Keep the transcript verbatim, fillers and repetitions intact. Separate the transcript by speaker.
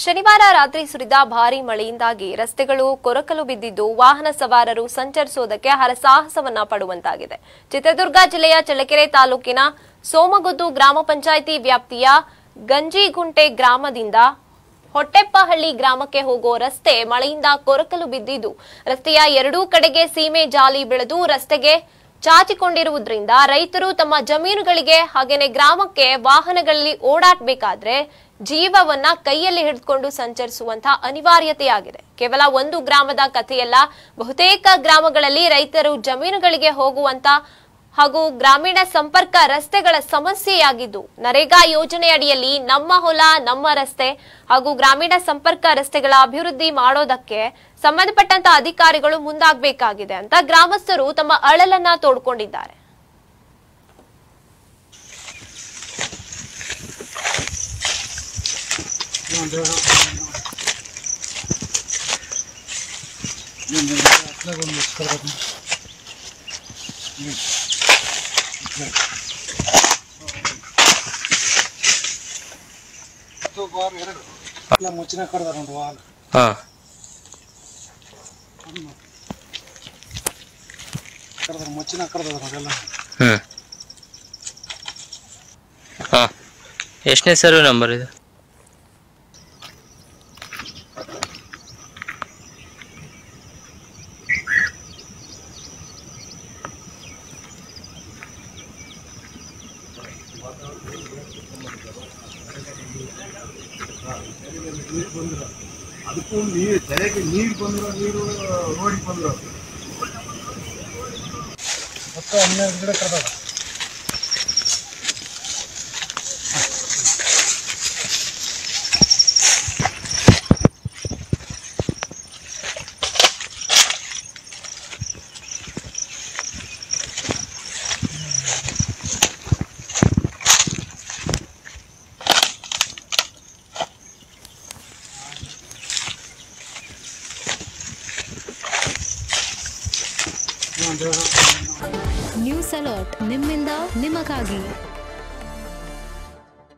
Speaker 1: ಶನಿವಾರ ರಾತ್ರಿ ಸುರಿದ ಭಾರೀ ಮಳೆಯಿಂದಾಗಿ ರಸ್ತೆಗಳು ಕೊರಕಲು ಬಿದ್ದಿದ್ದು ವಾಹನ ಸವಾರರು ಸಂಚರಿಸುವುದಕ್ಕೆ ಹರಸಾಹಸವನ್ನ ಪಡುವಂತಾಗಿದೆ. ಚಿತ್ರದುರ್ಗ ಜಿಲ್ಲೆಯ ಚಳ್ಳಕೆರೆ ತಾಲೂಕಿನ ಸೋಮಗುದ್ದು ಗ್ರಾಮ ಪಂಚಾಯಿತಿ ವ್ಯಾಪ್ತಿಯ ಗಂಜಿಗುಂಟೆ ಗ್ರಾಮದಿಂದ ಹೊಟ್ಟೆಪ್ಪಹಳ್ಳಿ ಗ್ರಾಮಕ್ಕೆ ಹೋಗುವ ರಸ್ತೆ ಮಳೆಯಿಂದ ಕೊರಕಲು ಬಿದ್ದಿದ್ದು ರಸ್ತೆಯ ಎರಡೂ ಕಡೆಗೆ ಸೀಮೆ ಜಾಲಿ ಬೆಳೆದು ರಸ್ತೆಗೆ ಚಾಚಿಕೊಂಡಿರುವುದರಿಂದ ರೈತರು ತಮ್ಮ ಜಮೀನುಗಳಿಗೆ ಹಾಗೇನೆ ಗ್ರಾಮಕ್ಕೆ ವಾಹನಗಳಲ್ಲಿ ಓಡಾಡಬೇಕಾದ್ರೆ ಜೀವವನ್ನ ಕೈಯಲ್ಲಿ ಹಿಡಿದುಕೊಂಡು ಸಂಚರಿಸುವಂತಹ ಅನಿವಾರ್ಯತೆಯಾಗಿದೆ. ಕೇವಲ ಒಂದು ಗ್ರಾಮದ ಕಥೆಯಲ್ಲ, ಬಹುತೇಕ ಗ್ರಾಮಗಳಲ್ಲಿ ರೈತರು ಜಮೀನುಗಳಿಗೆ ಹೋಗುವಂತ ಹಾಗೂ ಗ್ರಾಮೀಣ ಸಂಪರ್ಕ ರಸ್ತೆಗಳ ಸಮಸ್ಯೆಯಾಗಿದ್ದು ನರೇಗಾ ಯೋಜನೆಯಡಿಯಲ್ಲಿ ನಮ್ಮ ಹೊಲ ನಮ್ಮ ರಸ್ತೆ ಹಾಗೂ ಗ್ರಾಮೀಣ ಸಂಪರ್ಕ ರಸ್ತೆಗಳ ಅಭಿವೃದ್ಧಿ ಮಾಡೋದಕ್ಕೆ ಸಂಬಂಧಪಟ್ಟಂತ ಅಧಿಕಾರಿಗಳು ಮುಂದಾಗಬೇಕಾಗಿದೆ ಅಂತ ಗ್ರಾಮಸ್ಥರು ತಮ್ಮ ಅಳಲನ್ನ ತೋಡ್ಕೊಂಡಿದ್ದಾರೆ.
Speaker 2: ಮುಚ್ಚಿನ ಕಡ್ದಾರ ನೋಡ್ರಿ ವಾಲ್ ಕಡ್ದಾರ ಮುಚ್ಚಿನ ಕಡ್ದಾರ ನೋಡ್ರಿ.
Speaker 3: ಹ್ಮ್ ಹಾ ಎಷ್ಟನೇ ಸರ್ವೆ ನಂಬರ್ ಇದು?
Speaker 2: ಅದಕ್ಕೂ ನೀರು ತೆರೆಗೆ ನೀರು ಬಂದ್ರು ನೀರು ರೋಡಿಗೆ ಬಂದ್ರು ಮತ್ತೆ ಹನ್ನೆರಡು ಗಿಡ ಕಡ್ದಾವ.
Speaker 4: ನ್ಯೂಸ್ ಅಲರ್ಟ್ ನಿಮ್ಮಿಂದ ನಿಮಗಾಗಿ.